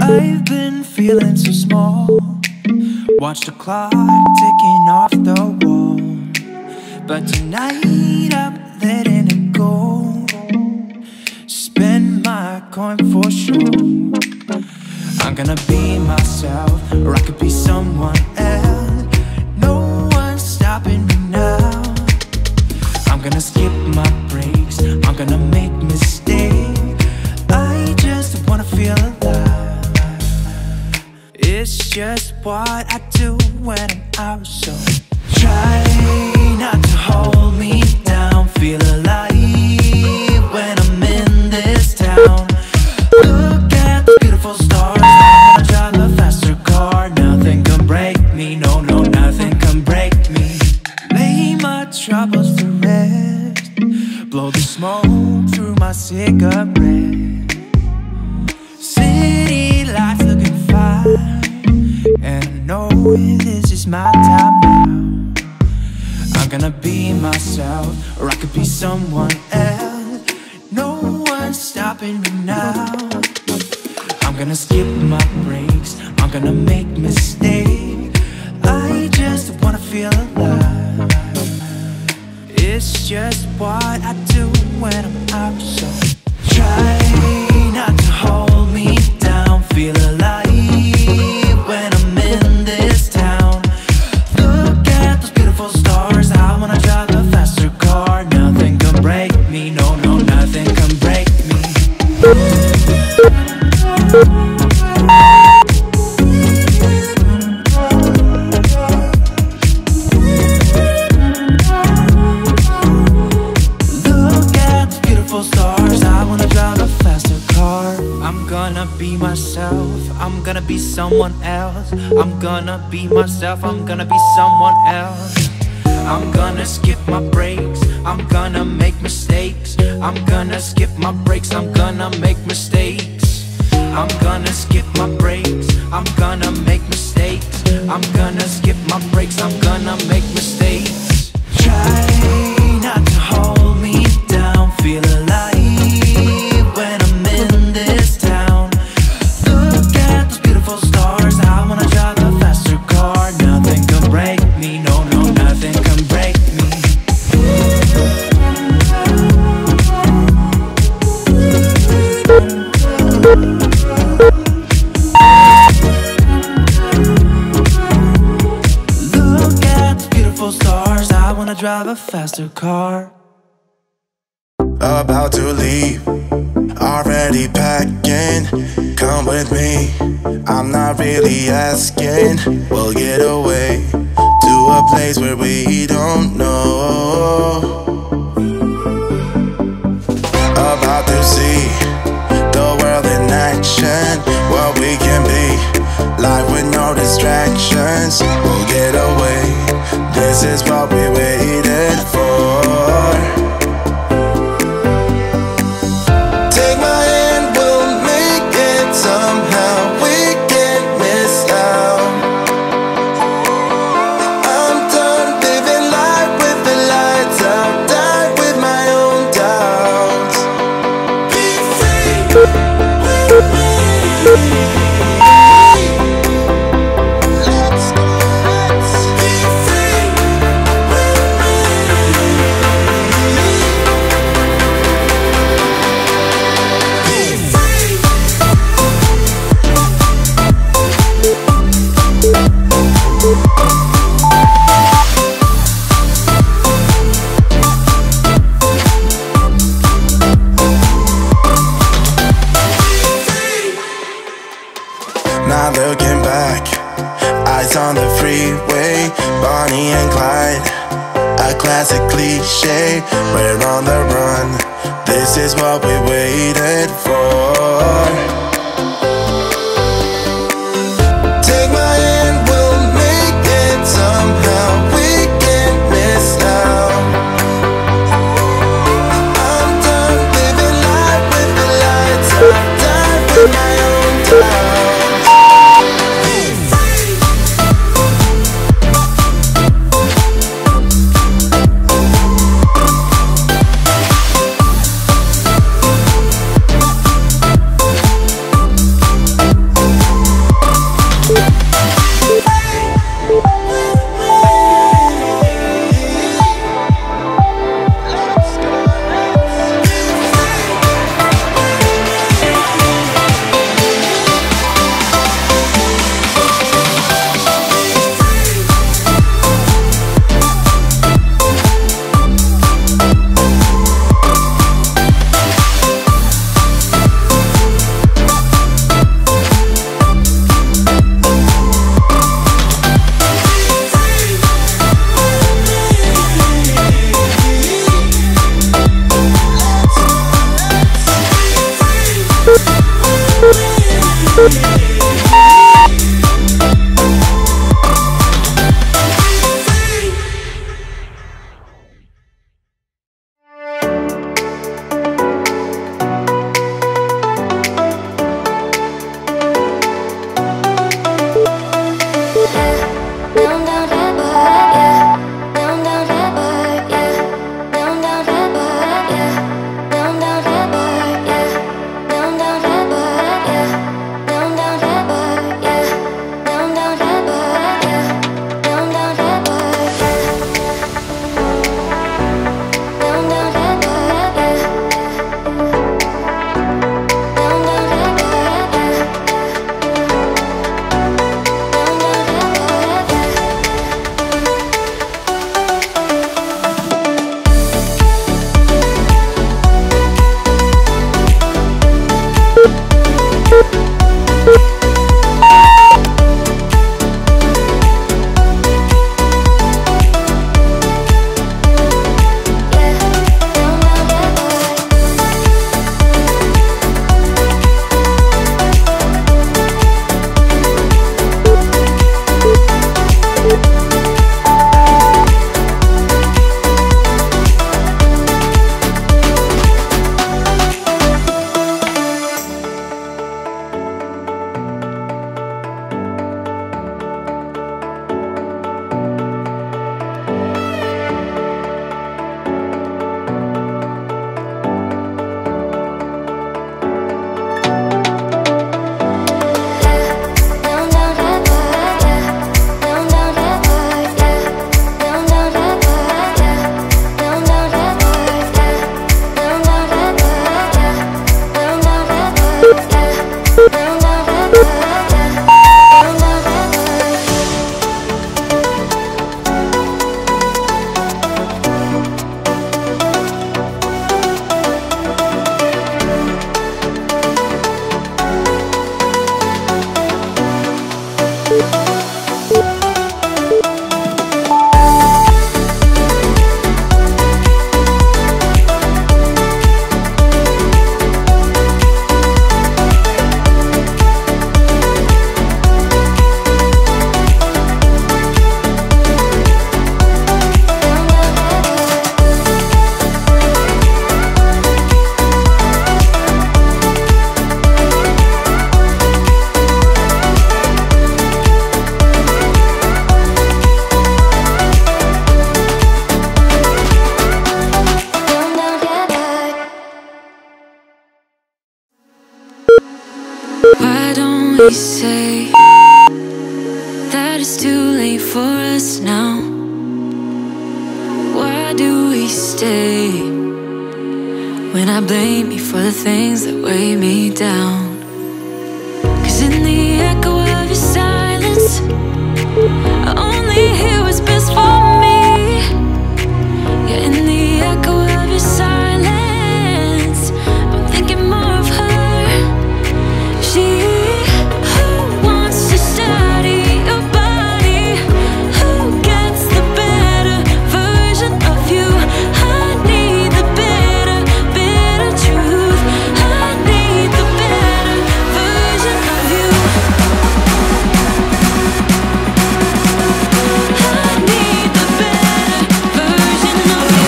I've been feeling so small. Watch the clock ticking off the wall, but tonight I'm letting it go. Spend my coin for sure. I'm gonna be myself, or I could be someone else. No one's stopping me now. I'm gonna skip my breaks, I'm gonna make mistakes. I just wanna feel alive. It's just what I do when I'm out, so try not to hold me down. Feel alive when I'm in this town. Look at the beautiful stars. I drive a faster car. Nothing can break me, no, no, nothing can break me. Lay my troubles to rest. Blow the smoke through my cigarette. City lights looking fine, and I know this is my time now. I'm gonna be myself, or I could be someone else. No one's stopping me now. I'm gonna skip my breaks, I'm gonna make mistakes. I just wanna feel alive. It's just what I do when I'm out, so try not to hold me down. Feel alive when I'm in this town. Look at those beautiful stars. I wanna drive a faster car. Nothing can break me, no, no, nothing can break me. Look at the beautiful stars. I wanna drive a faster car. I'm gonna be myself, I'm gonna be someone else. I'm gonna be myself, I'm gonna be someone else. I'm gonna skip my breaks, I'm gonna make mistakes. I'm gonna skip my breaks, I'm gonna make mistakes. I'm gonna skip my breaks, I'm gonna make mistakes. I'm gonna skip my breaks, I'm gonna make mistakes. Try not to hold me down. Feel alive when I'm in this town. Look at those beautiful stars. I wanna drive a faster car. Nothing can break me, no, no, nothing can break me. Look at the beautiful stars. I wanna drive a faster car. About to leave, already packing. Come with me, I'm not really asking. We'll get away to a place where we don't know. About to see the world in action, what we can be, life with no distractions. We'll get away, this is what we waited for. Take my hand, we'll make it somehow. We can't miss out. I'm done living life with the lights out. Die with my own doubts. Be free with me. Let's be free with me. Not looking back, eyes on the freeway, Bonnie and Clyde, a classic cliche. We're on the run, this is what we waited for. Take my hand, we'll make it somehow. We can't miss out. I'm done living life with the lights out. Die with my own doubts. we say that it's too late for us now? Why do we stay when I blame you for the things that weigh me down? 'Cause in the echo of your silence, I only hear what's best for me. Yeah, in the echo of your silence, I'm thinking more of her. She who wants to study your body, who gets the better version of you. I need the bitter, bitter truth. I need the better version of you. I need the better version of you.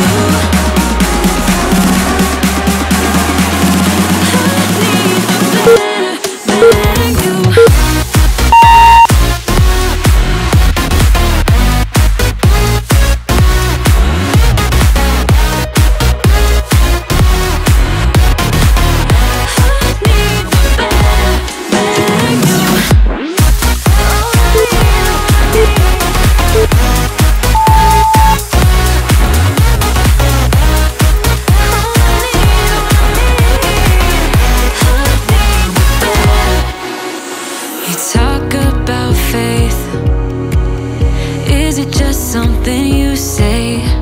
Talk about faith. Is it just something you say?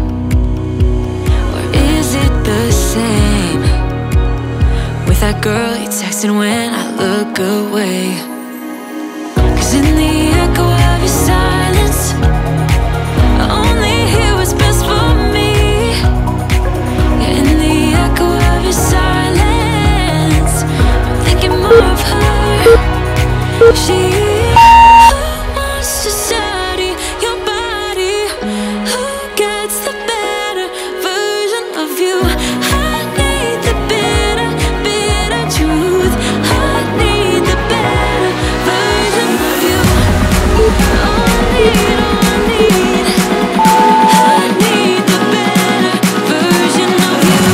Or is it the same with that girl you texting when I look away? 'Cause in the echo of your silence, I only hear what's best for me. Yeah, in the echo of your silence, I'm thinking more of her. She who wants to study your body, who gets the better version of you. I need the bitter, bitter truth. I need the better version of you. All I need, all I need. I need the better version of you.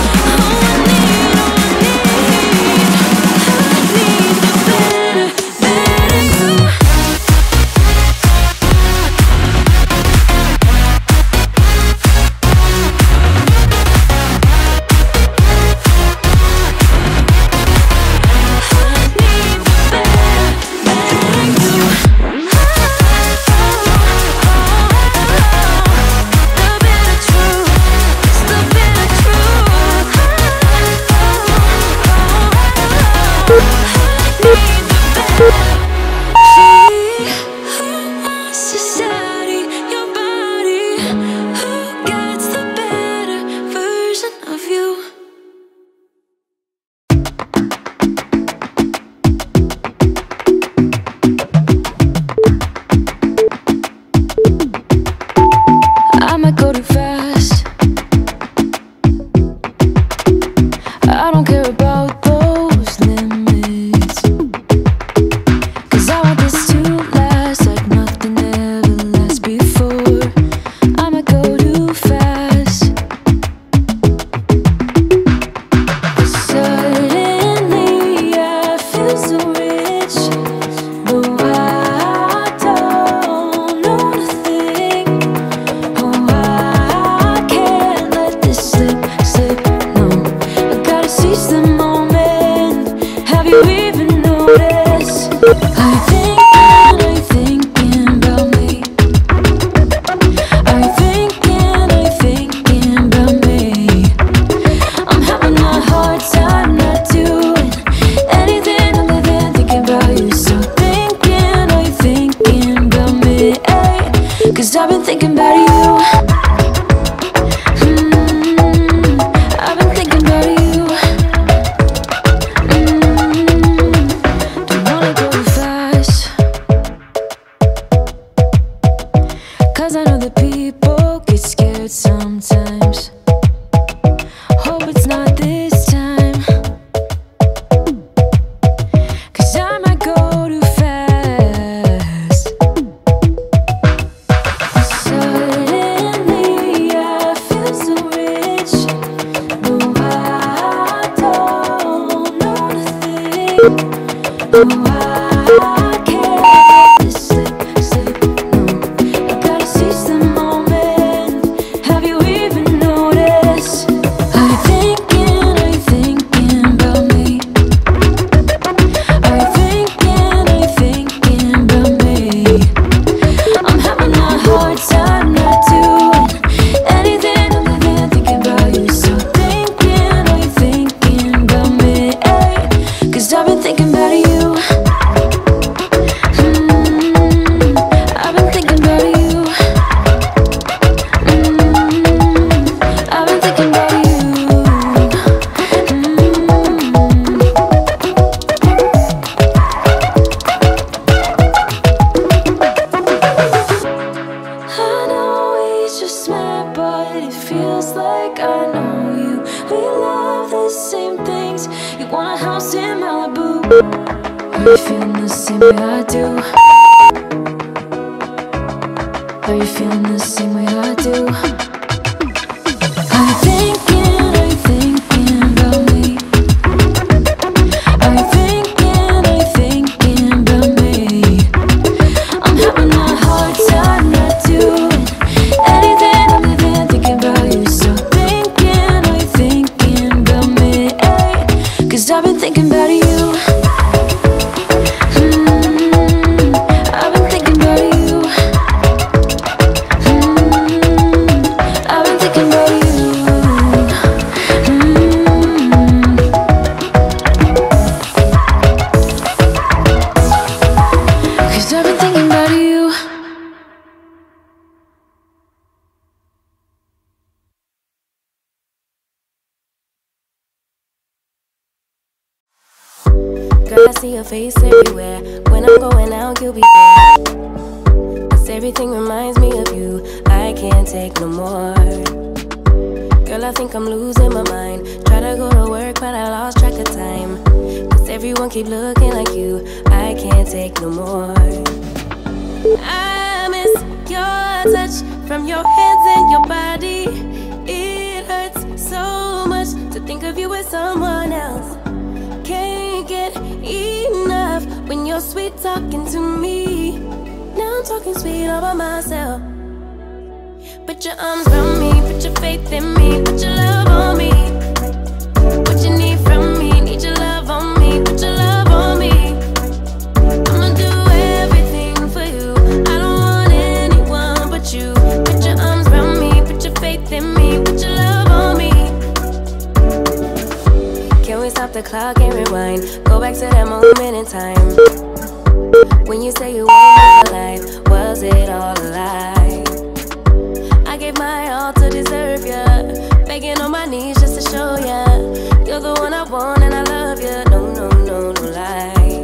All I need, all I need. I need the better, better. Girl, I see your face everywhere. When I'm going out, you'll be there. 'Cause everything reminds me of you. I can't take no more. Girl, I think I'm losing my mind. Try to go to work, but I lost track of time. 'Cause everyone keep looking like you. I can't take no more. I miss your touch from your hands and your body. It hurts so much to think of you with someone else. Can't get enough when you're sweet talking to me. Now I'm talking sweet all by myself. Put your arms around me, put your faith in me, put your love on me. What you need from me, need your love on me, put your love on me. I'ma do everything for you. I don't want anyone but you. Put your arms around me, put your faith in me, put your love on me. Can we stop the clock and rewind? Go back to that moment in time when you say you want my life. Was it all a lie? I gave my all to deserve ya, begging on my knees just to show ya you're the one I want and I love ya. No, no, no, no lie.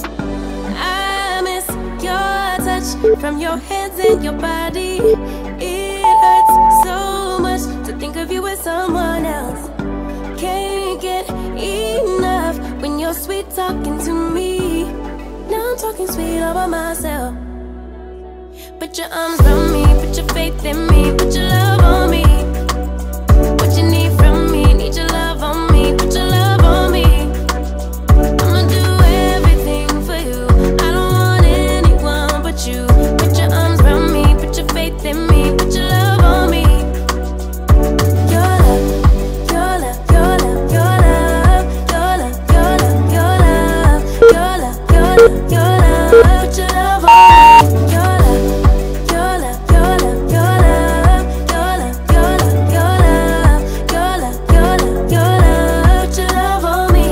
I miss your touch from your hands and your body. It hurts so much to think of you with someone else. Can't get enough when you're sweet talking to me. Now I'm talking sweet all by myself. Put your arms around me, put your faith in me, put your love on me. What you need from me, need your love on me, put your love on me. I'ma do everything for you. I don't want anyone but you. Put your arms around me, put your faith in me, put your love on me. Your love, your love, your love, your love, your love, your love, your love, your love, your love, your love, put your love on me. Your love, your love, your love, your love, your love, your love, your love, your love, your love, your love, put your love on me.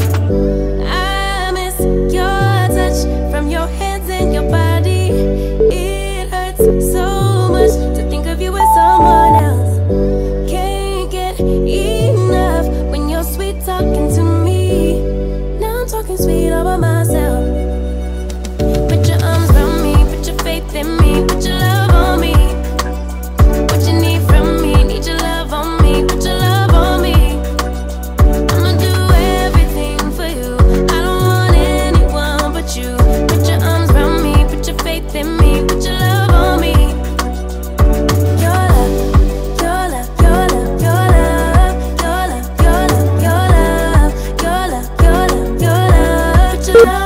I miss your touch from your hands and your body. It hurts so much to think of you with someone else. Can't get enough when you're sweet talking to me. Now I'm talking sweet all by myself. Put your arms around me, put your faith in me, put your love on me. What you need from me, need your love on me, put your love on me. I'ma do everything for you. I don't want anyone but you. Put your arms around me, put your faith in me, put your love on me. Your love, your love, your love, your love, your love, your love, your love, your love, your love, your love, put your love.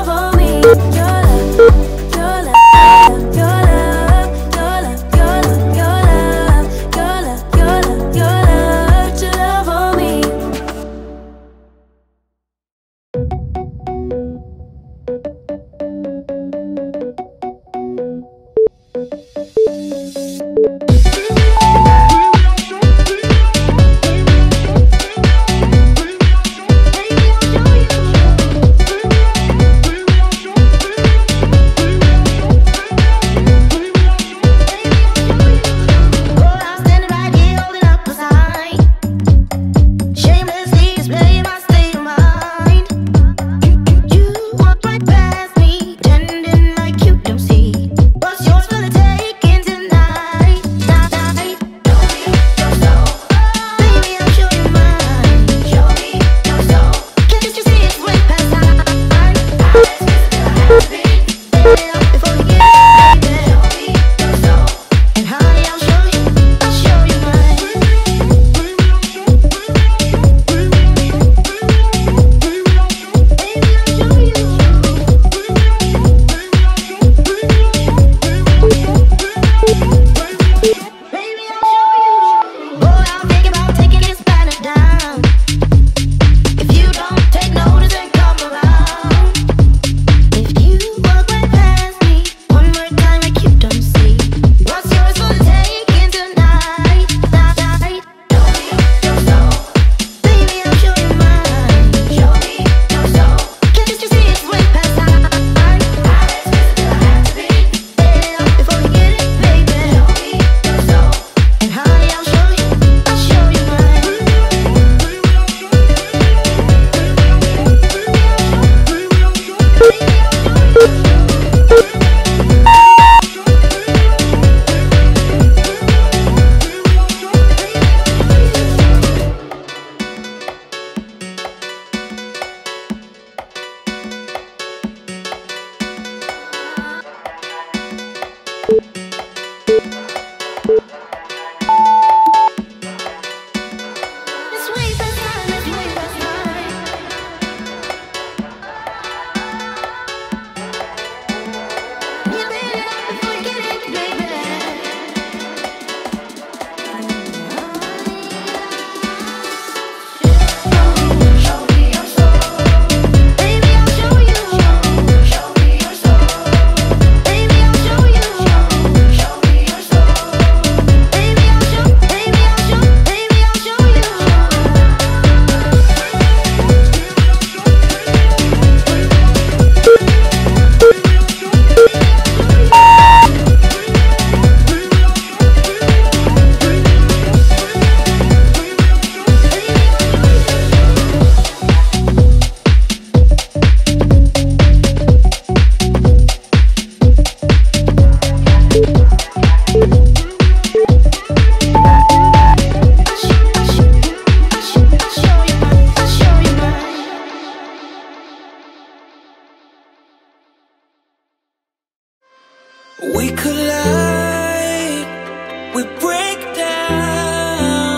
We collide, we break down,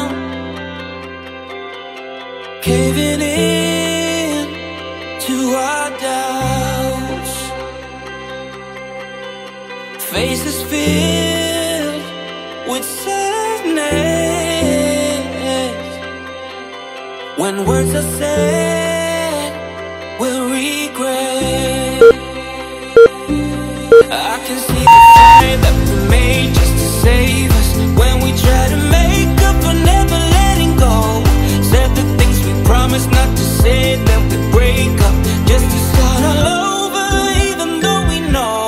caving in to our doubts. Faces filled with sadness. When words are said, we'll regret. I can see the fire that we made just to save us. When we try to make up for never letting go. Said the things we promised not to say, then we break up just to start all over, even though we know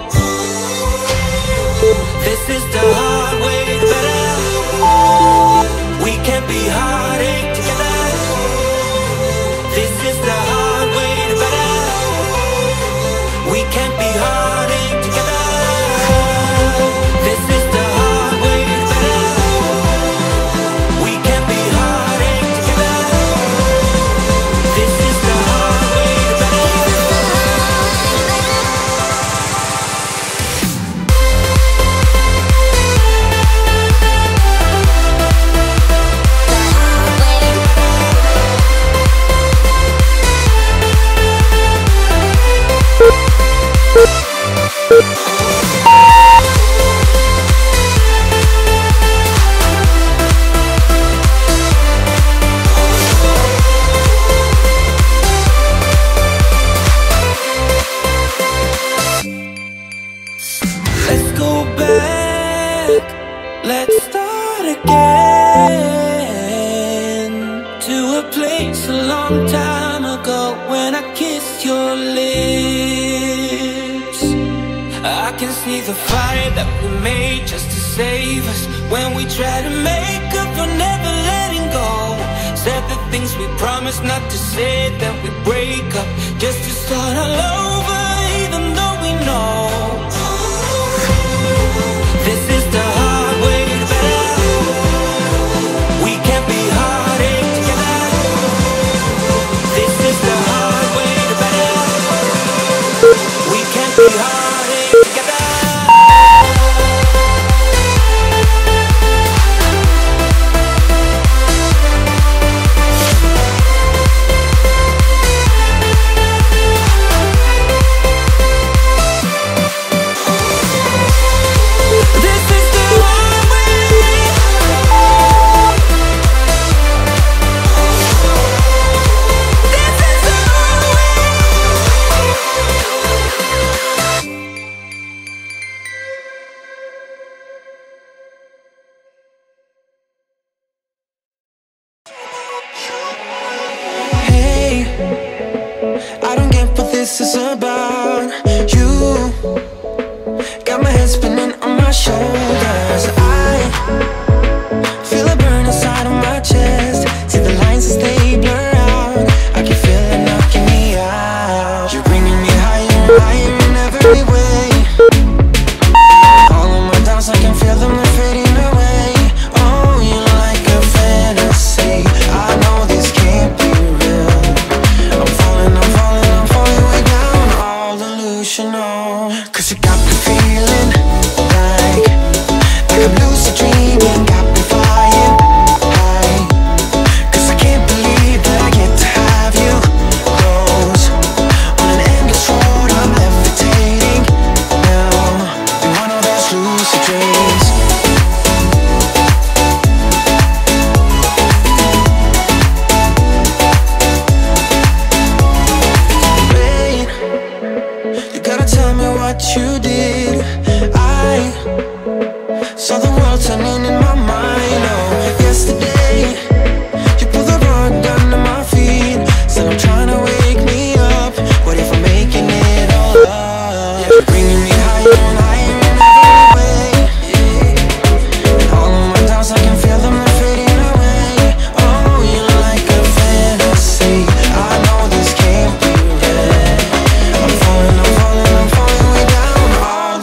this is the hard way better. We can't be heartache together. This is the hard way better. We can't be heartache together. This is the hard way better. We can't be heartache together. This is the hard way better. Let's go back, let's start again, to a place a long time ago when I kissed your lips. I can see the fire that we made just to save us. When we try to make up for never letting go. Said the things we promised not to say, then we break up just to start all over, even though we know this is the hard way better. We can't be heartache together. This is the hard way better. We can't be heartache together. This is the hard way. This is the hard way. Hey, I don't get what this is about. You got my head spinning on my shoulders. I feel a burn inside of my chest. See the lines as they blur out. I can feel it knocking me out. You're bringing me higher and higher in every way. All of my doubts, I can feel them, they're fading away. Oh, you're like a fantasy. I know this can't be real. I'm falling, I'm falling, I'm falling way down. All delusional. 'Cause you got me feeling like I'm lucid dreaming. Got me flying high. 'Cause I can't believe that I get to have you close. On an endless road, I'm levitating now. In one of those lucid dreams. Wait, you gotta tell me what you did. I saw the world turning in my mind. Oh, yesterday you pulled the rug under my feet. Said I'm trying to wake me up. What if I'm making it all up? Yeah, you're bringing me higher and higher in every way. And all of my doubts, I can feel them, they're fading away. Oh, you're like a fantasy. I know this can't be real. I'm falling, I'm falling, I'm falling way down. All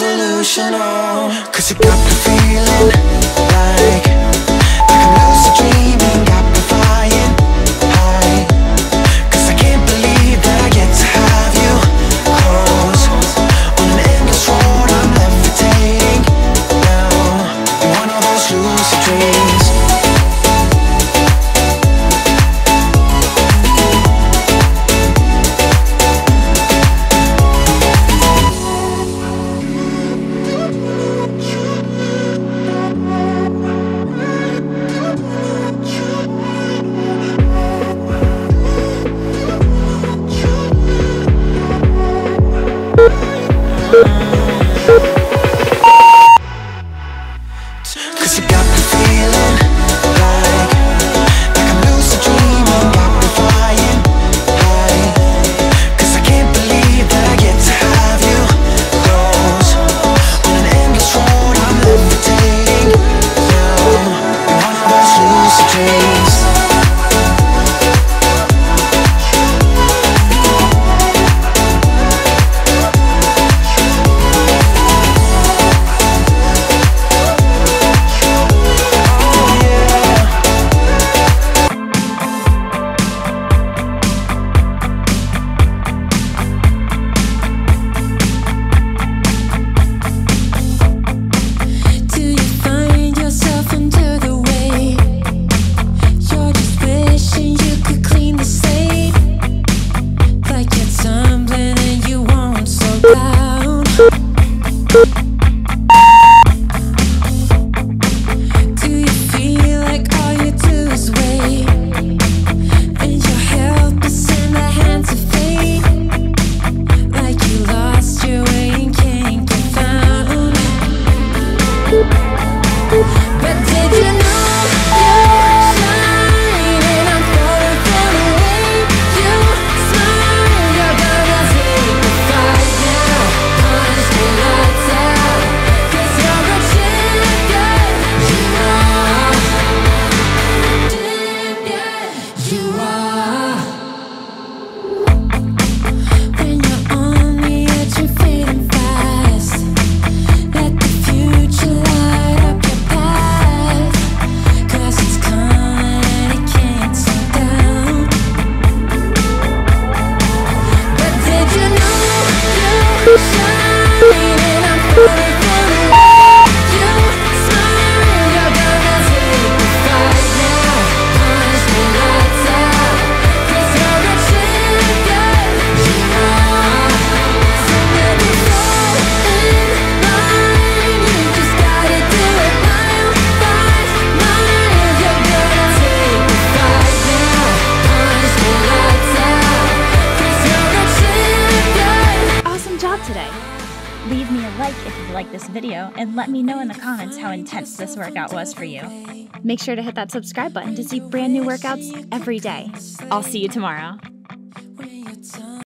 Today. Leave me a like if you like this video and let me know in the comments how intense this workout was for you. Make sure to hit that subscribe button to see brand new workouts every day. I'll see you tomorrow.